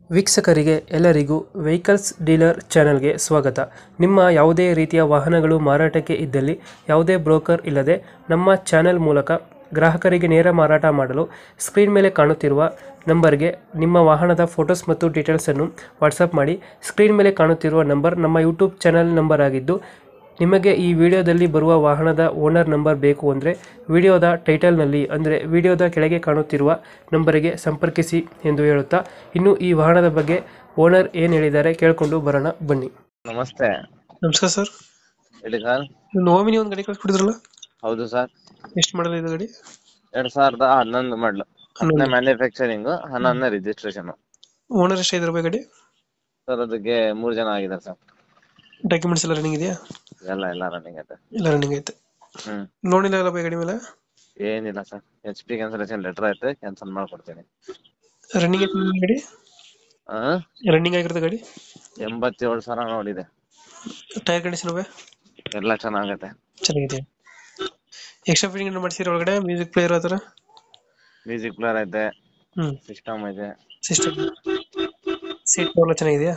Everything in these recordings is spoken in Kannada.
ವೀಕ್ಷಕರಿಗೆ ಎಲ್ಲರಿಗೂ ವೆಹಿಕಲ್ಸ್ ಡೀಲರ್ ಚಾನೆಲ್ಗೆ ಸ್ವಾಗತ. ನಿಮ್ಮ ಯಾವುದೇ ರೀತಿಯ ವಾಹನಗಳು ಮಾರಾಟಕ್ಕೆ ಇದ್ದಲ್ಲಿ ಯಾವುದೇ ಬ್ರೋಕರ್ ಇಲ್ಲದೆ ನಮ್ಮ ಚಾನೆಲ್ ಮೂಲಕ ಗ್ರಾಹಕರಿಗೆ ನೇರ ಮಾರಾಟ ಮಾಡಲು ಸ್ಕ್ರೀನ್ ಮೇಲೆ ಕಾಣುತ್ತಿರುವ ನಂಬರ್ಗೆ ನಿಮ್ಮ ವಾಹನದ ಫೋಟೋಸ್ ಮತ್ತು ಡೀಟೇಲ್ಸನ್ನು ವಾಟ್ಸಪ್ ಮಾಡಿ. ಸ್ಕ್ರೀನ್ ಮೇಲೆ ಕಾಣುತ್ತಿರುವ ನಂಬರ್ ನಮ್ಮ ಯೂಟ್ಯೂಬ್ ಚಾನೆಲ್ ನಂಬರ್ ಆಗಿದ್ದು, ನಿಮಗೆ ಈ ವಿಡಿಯೋದಲ್ಲಿ ಬರುವ ವಾಹನದ ಓನರ್ ನಂಬರ್ ಬೇಕು ಅಂದರೆ ವಿಡಿಯೋದ ಟೈಟಲ್ನಲ್ಲಿ ಅಂದರೆ ವಿಡಿಯೋದ ಕೆಳಗೆ ಕಾಣುತ್ತಿರುವ ನಂಬರಿಗೆ ಸಂಪರ್ಕಿಸಿ ಎಂದು ಹೇಳುತ್ತಾ, ಇನ್ನು ಈ ವಾಹನದ ಬಗ್ಗೆ ಓನರ್ ಏನು ಹೇಳಿದ್ದಾರೆ ಕೇಳಿಕೊಂಡು ಬರೋಣ ಬನ್ನಿ. ನಮಸ್ತೆ. ನಮಸ್ಕಾರ ಸರ್. ಹೇಳಿ ಸರ್. ನೋಮಿನಿ ಒಂದು ಗಾಡಿ ಕಳಿಸ್ಬಿಟ್ಟಿದ್ರಲ್ಲ, ಹೌದು ಸರ್. ಎಷ್ಟು ಮಾಡಲ್ ಇದೆ ಗಾಡಿ? 2011 ಮಾಡಲು, 10ನೇ ಮ್ಯಾನುಫ್ಯಾಕ್ಚರಿಂಗ್, 11ನೇ ರಿಜಿಸ್ಟ್ರೇಷನ್. ಓನರ್ ಎಷ್ಟು ಇದ್ರ ಗಾಡಿ? ಸರ್ ಅದಕ್ಕೆ 3 ಜನ ಆಗಿದ್ದಾರೆ ಸರ್. ಡಾಕ್ಯುಮೆಂಟ್ಸ್ ಎಲ್ಲ ರನ್ನಿಂಗ್ ಇದೆಯಾ? ಎಲ್ಲ ರನ್ನಿಂಗ್ ಐತೆ. ಎಲ್ಲ ರನ್ನಿಂಗ್ ಐತೆ. ಲೋನ್ ಇಲ್ಲ ಅಲ್ಲ ಗಾಡಿ ಮೇಲೆ? ಏನಿಲ್ಲ ಸರ್. HP ಕ್ಯಾನ್ಸಲೇಷನ್ ಲೆಟರ್ ಐತೆ, ಕ್ಯಾನ್ಸಲ್ ಮಾಡ್ಕೊಡ್ತೀನಿ. ರನ್ನಿಂಗ್ ಐತೆ ಗಾಡಿ? ರನ್ನಿಂಗ್ ಆಗಿರುತ್ತೆ ಗಾಡಿ? 87,000 ನೋಡಿದೆ. ಟೈರ್ ಕಂಡೀಷನ್ ಎಲ್ಲ ಚೆನ್ನಾಗೈತೆ. ಚೆನ್ನಾಗಿದೆ. ಎಕ್ಸ್ಟ್ರಾ ಫಿಟ್ಟಿಂಗ್ ಮಾಡಿಸಿರೋ ಒಳಗಡೆ ಮ್ಯೂಸಿಕ್ ಪ್ಲೇಯರ್ ಆ ಥರ? ಮ್ಯೂಸಿಕ್ ಪ್ಲೇಯರ್ ಐತೆ, ಸಿಸ್ಟಮ್ ಐತೆ. ಸಿಸ್ಟಮ್, ಸೀಟ್ ಎಲ್ಲ ಚೆನ್ನಾಗಿದೆಯಾ?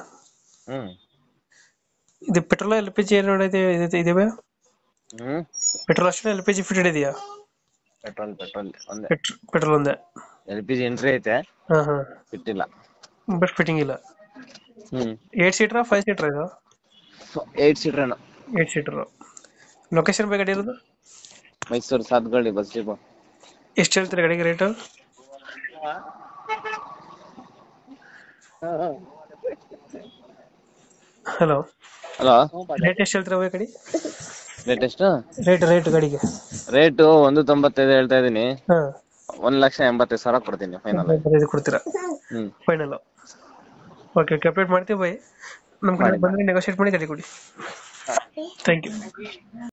ಇದು ಪೆಟ್ರೋಲ್ LPG ಏನು ಇದೆಯಾ? ಪೆಟ್ರೋಲ್ ಅಷ್ಟೇ LPG ಫಿಟೆಡ್ ಇದೆಯಾ? ಪೆಟ್ರೋಲ್ ಒಂದೇ. ಪೆಟ್ರೋಲ್ ಒಂದೇ. LPG ಎಂಟ್ರಿ ಐತೆ, ಬಿಟ್ಟಿಲ್ಲ. ಬಟ್ ಫಿಟ್ಟಿಂಗ್ ಇಲ್ಲ. 8 ಸೀಟರ್ 5 ಸೀಟರ್ ಇದು? 8 ಸೀಟರ್. 8 ಸೀಟರ್. ಲೊಕೇಶನ್ ಗಾಡಿ ಇರೋದು ಮೈಸೂರು ಸಾತ್ಗಳ್ಳಿ ಬಸ್ ಡಿಪೋ. ಎಷ್ಟು ಹೇಳ್ತೀರಾ ಗಾಡಿಗೆ ರೇಟ್? ಹಲೋ ರೇಟ್ ಎಷ್ಟು ಹೇಳ್ತೀರಾ ಗಾಡಿ? ರೇಟ್ ಎಷ್ಟು? ರೇಟ್ ಗಾಡಿಗೆ ರೇಟು 195 ಹೇಳ್ತಾ ಇದೀನಿ. 1,85,000 ಕೊಡ್ತೀನಿ ಫೈನಲ್. ಕೊಡ್ತೀರಾ? ಫೈನಲ್. ಓಕೆ, ಅಪ್ಡೇಟ್ ಮಾಡ್ತೀವಿ ಬೈ. ನಮ್ಮ ಕಡೆ ಬಂದ್ರೆ ನೆಗೋಶಿಯೇಟ್ ಮಾಡಿ ಗಾಡಿ ಕೊಡಿ. Thank you.